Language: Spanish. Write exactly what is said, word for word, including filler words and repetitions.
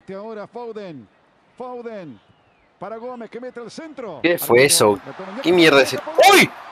Mete ahora Foden. Foden. Para Gómez que mete el centro. ¿Qué fue eso? ¿Qué mierda es eso? ¡Uy!